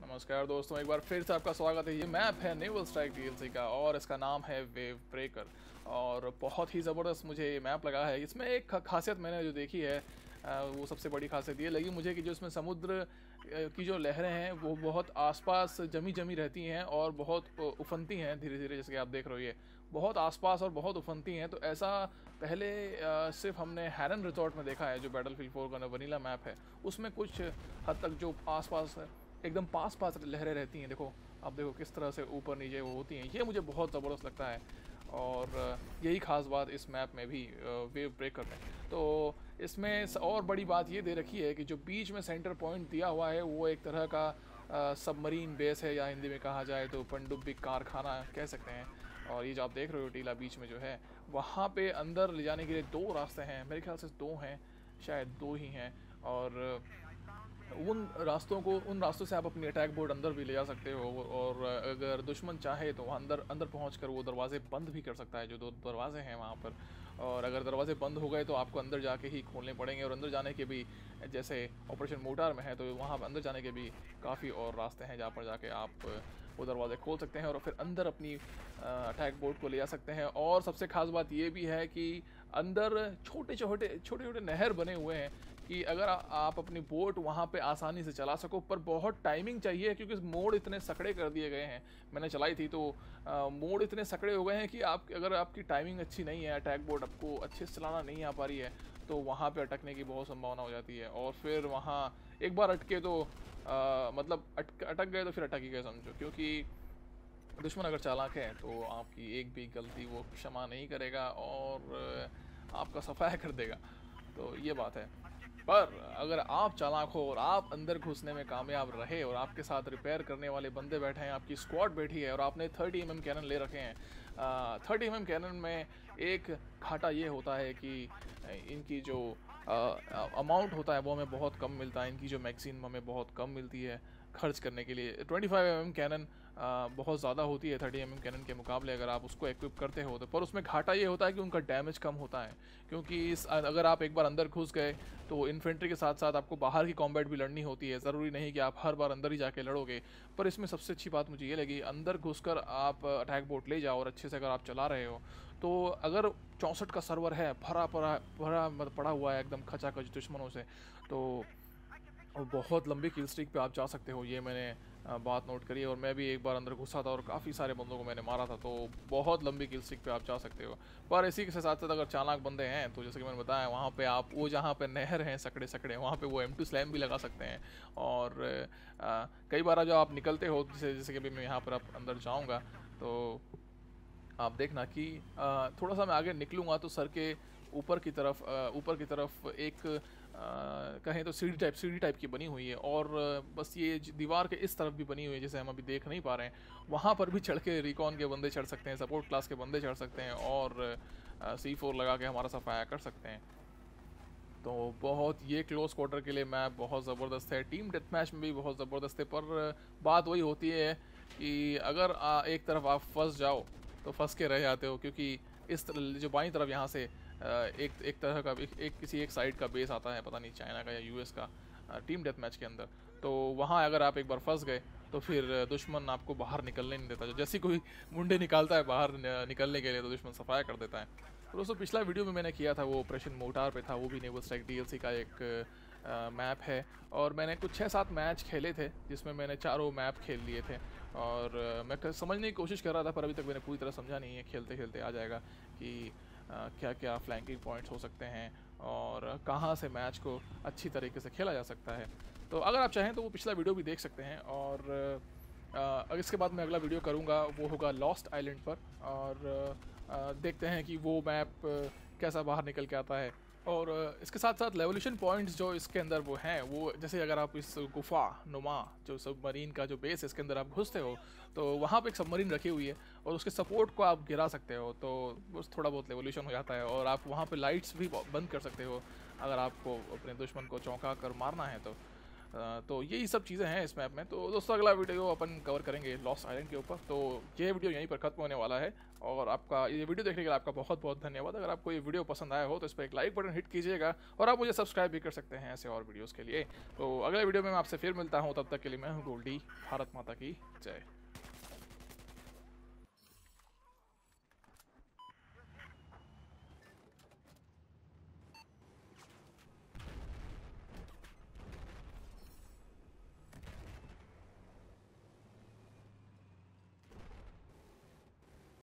नमस्कार दोस्तों, एक बार फिर से आपका स्वागत है। ये मैप है नेवल स्ट्राइक डीएलसी का और इसका नाम है वेव ब्रेकर। और बहुत ही ज़बरदस्त मुझे ये मैप लगा है। इसमें एक खासियत मैंने जो देखी है वो सबसे बड़ी खासियत ये लगी मुझे कि जो इसमें समुद्र की जो लहरें हैं वो बहुत आसपास जमी जमी रहती हैं और बहुत उफनती हैं धीरे धीरे, जैसे कि आप देख रहे हो ये बहुत आसपास और बहुत उफनती हैं। तो ऐसा पहले सिर्फ हमने हैरन रिजॉर्ट में देखा है, जो बैटलफील्ड 4 का वनीला मैप है। उसमें कुछ हद तक जो आसपास एकदम पास पास लहरें रहती हैं। देखो, आप देखो किस तरह से ऊपर नीचे वो होती हैं। ये मुझे बहुत ज़बरदस्त लगता है और यही खास बात इस मैप में भी वेव ब्रेकर में। तो इसमें और बड़ी बात ये दे रखी है कि जो बीच में सेंटर पॉइंट दिया हुआ है वो एक तरह का सबमरीन बेस है, या हिंदी में कहा जाए तो पनडुब्बी कारखाना कह सकते हैं। और ये जो आप देख रहे हो टीला बीच में जो है, वहाँ पे अंदर ले जाने के लिए दो रास्ते हैं। मेरे ख्याल से दो हैं, शायद दो ही हैं। और उन रास्तों से आप अपनी अटैक बोर्ड अंदर भी ले जा सकते हो। और अगर दुश्मन चाहे तो वहाँ अंदर पहुँच वो दरवाजे बंद भी कर सकता है, जो दो दरवाजे हैं वहाँ पर। और अगर दरवाजे बंद हो गए तो आपको अंदर जाके ही खोलने पड़ेंगे। और अंदर जाने के भी, जैसे ऑपरेशन मोटार में है, तो वहाँ अंदर जाने के भी काफ़ी और रास्ते हैं जहाँ पर जाके आप वो दरवाजे खोल सकते हैं और फिर अंदर अपनी अटैक बोर्ड को ले जा सकते हैं। और सबसे खास बात ये भी है कि अंदर छोटे छोटे नहर बने हुए हैं कि अगर आप अपनी बोट वहाँ पे आसानी से चला सको। पर बहुत टाइमिंग चाहिए क्योंकि मोड़ इतने सकड़े कर दिए गए हैं। मैंने चलाई थी तो मोड़ इतने सकड़े हो गए हैं कि अगर आपकी टाइमिंग अच्छी नहीं है, अटैक बोर्ड आपको अच्छे से चलाना नहीं आ पा रही है, तो वहाँ पे अटकने की बहुत संभावना हो जाती है। और फिर वहाँ एक बार अटके तो मतलब अटक गए तो फिर अटक ही गए समझो। क्योंकि दुश्मन अगर चालाक है तो आपकी एक भी गलती वो क्षमा नहीं करेगा और आपका सफाया कर देगा। तो ये बात है। पर अगर आप चालाक हो और आप अंदर घुसने में कामयाब रहे और आपके साथ रिपेयर करने वाले बंदे बैठे हैं, आपकी स्क्वाड बैठी है और आपने 30 mm कैनन ले रखे हैं। 30 mm कैनन में एक घाटा ये होता है कि इनकी जो अमाउंट होता है वो हमें बहुत कम मिलता है। इनकी जो मैगजीन हमें बहुत कम मिलती है खर्च करने के लिए। 25 mm कैनन बहुत ज़्यादा होती है 30 mm कैनन के मुकाबले, अगर आप उसको इक्विप करते हो तो। पर उसमें घाटा ये होता है कि उनका डैमेज कम होता है। क्योंकि अगर आप एक बार अंदर घुस गए तो इन्फेंट्री के साथ साथ आपको बाहर की कॉम्बैट भी लड़नी होती है। ज़रूरी नहीं कि आप हर बार अंदर ही जाके लड़ोगे। पर इसमें सबसे अच्छी बात मुझे ये लगी, अंदर घुसकर आप अटैक बोट ले जाओ और अच्छे से अगर आप चला रहे हो तो अगर 64 का सर्वर है, भरा मतलब पड़ा हुआ है एकदम खचाखच दुश्मनों से, तो बहुत लंबी किल स्ट्रीक पे आप जा सकते हो। ये मैंने बात नोट करी है और मैं भी एक बार अंदर घुसा था और काफ़ी सारे बंदों को मैंने मारा था। तो बहुत लंबी किल स्ट्रीक पे आप जा सकते हो। पर इसी के साथ साथ अगर चालाक बंदे हैं तो जैसे कि मैंने बताया, वहाँ पे आप वो जहाँ पे नहर हैं सकड़े वहाँ पे वो M2 स्लैम भी लगा सकते हैं। और कई बार जब आप निकलते हो, जैसे कि अभी मैं यहाँ पर आप अंदर जाऊँगा तो आप देखना कि थोड़ा सा मैं आगे निकलूँगा तो सर के ऊपर की तरफ एक कहें तो सीढ़ी टाइप की बनी हुई है। और बस ये दीवार के इस तरफ भी बनी हुई है, जैसे हम अभी देख नहीं पा रहे हैं। वहाँ पर भी चढ़ के रिकॉन के बंदे चढ़ सकते हैं, सपोर्ट क्लास के बंदे चढ़ सकते हैं और C4 लगा के हमारा सफाया कर सकते हैं। तो बहुत ये क्लोज क्वार्टर के लिए मैप बहुत ज़बरदस्त है। टीम डेथ मैच में भी बहुत ज़बरदस्त है। पर बात वही होती है कि अगर एक तरफ आप फंस जाओ तो फंस के रह जाते हो। क्योंकि इस जो बाईं तरफ यहाँ से एक तरह का किसी एक साइड का बेस आता है, पता नहीं चाइना का या US का, टीम डेथ मैच के अंदर। तो वहाँ अगर आप एक बार फंस गए तो फिर दुश्मन आपको बाहर निकलने नहीं देता। जैसे कोई मुंडे निकालता है बाहर निकलने के लिए तो दुश्मन सफाया कर देता है। तो दोस्तों, पिछला वीडियो में मैंने किया था वो ऑपरेशन मोटार पे था, वो भी नेवल स्ट्राइक डीएलसी का एक मैप है। और मैंने कुछ 6-7 मैच खेले थे जिसमें मैंने चारों मैप खेल लिए थे। और मैं समझने की कोशिश कर रहा था पर अभी तक मैंने पूरी तरह समझा नहीं है। खेलते खेलते आ जाएगा कि क्या क्या फ्लैंकिंग पॉइंट्स हो सकते हैं और कहाँ से मैच को अच्छी तरीके से खेला जा सकता है। तो अगर आप चाहें तो वो पिछला वीडियो भी देख सकते हैं। और इसके बाद मैं अगला वीडियो करूँगा वो होगा लॉस्ट आइलैंड पर। और देखते हैं कि वो मैप कैसा बाहर निकल के आता है। और इसके साथ साथ रेवोल्यूशन पॉइंट्स जो इसके अंदर वो हैं, वो जैसे अगर आप इस गुफा नुमा जो सबमरीन का जो बेस है इसके अंदर आप घुसते हो तो वहाँ पे एक सबमरीन रखी हुई है और उसके सपोर्ट को आप गिरा सकते हो। तो बस थोड़ा बहुत रेवोल्यूशन हो जाता है। और आप वहाँ पे लाइट्स भी बंद कर सकते हो अगर आपको अपने दुश्मन को चौंका कर मारना है तो। तो यही सब चीज़ें हैं इस मैप में। तो दोस्तों अगला वीडियो अपन कवर करेंगे लॉस्ट आइलैंड के ऊपर। तो ये वीडियो यहीं पर खत्म होने वाला है और आपका ये वीडियो देखने के लिए आपका बहुत बहुत धन्यवाद। अगर आपको ये वीडियो पसंद आया हो तो इस पर एक लाइक बटन हिट कीजिएगा और आप मुझे सब्सक्राइब भी कर सकते हैं ऐसे और वीडियोज़ के लिए। तो अगले वीडियो में मैं आपसे फिर मिलता हूँ, तब तक के लिए मैं हूँ गोल्डी। भारत माता की जय।